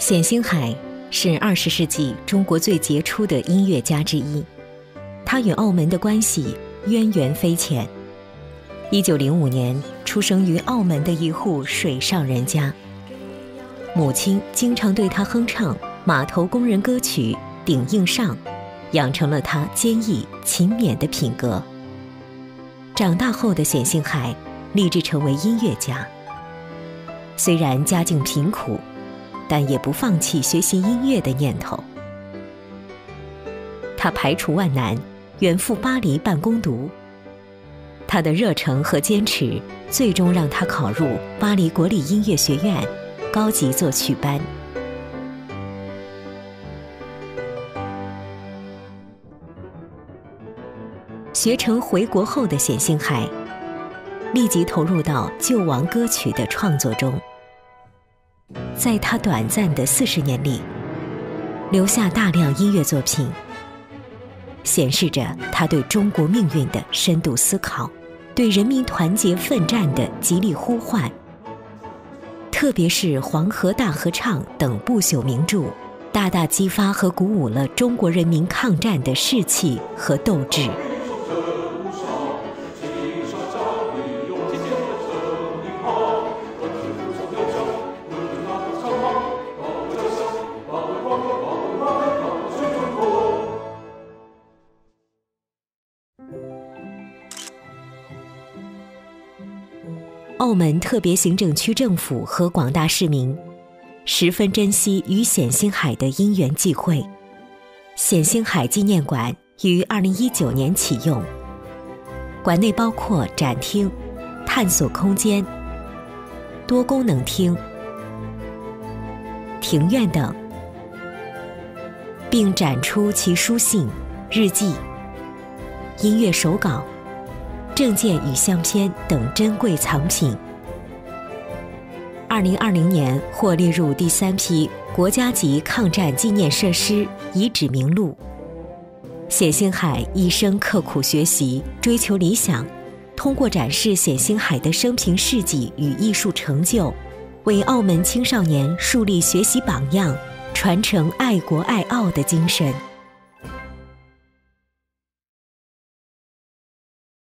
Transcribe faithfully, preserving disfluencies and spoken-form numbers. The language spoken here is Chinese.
冼星海是二十世纪中国最杰出的音乐家之一，他与澳门的关系渊源非浅。一九零五年出生于澳门的一户水上人家，母亲经常对他哼唱码头工人歌曲《顶硬上》，养成了他坚毅勤勉的品格。长大后的冼星海立志成为音乐家，虽然家境贫苦，但也不放弃学习音乐的念头。他排除万难，远赴巴黎办攻读。他的热诚和坚持，最终让他考入巴黎国立音乐学院高级作曲班。学成回国后的冼星海，立即投入到救亡歌曲的创作中。在他短暂的四十年里，留下大量音乐作品，显示着他对中国命运的深度思考，对人民团结奋战的极力呼唤。特别是《黄河大合唱》等不朽名著，大大激发和鼓舞了中国人民抗战的士气和斗志。澳门特别行政区政府和广大市民十分珍惜与冼星海的因缘际会。冼星海纪念馆于二零一九年启用，馆内包括展厅、探索空间、多功能厅、庭院等，并展出其书信、日记、音乐手稿、证件与相片等珍贵藏品。二零二零年获列入第三批国家级抗战纪念设施遗址名录。冼星海一生刻苦学习，追求理想，通过展示冼星海的生平事迹与艺术成就，为澳门青少年树立学习榜样，传承爱国爱澳的精神。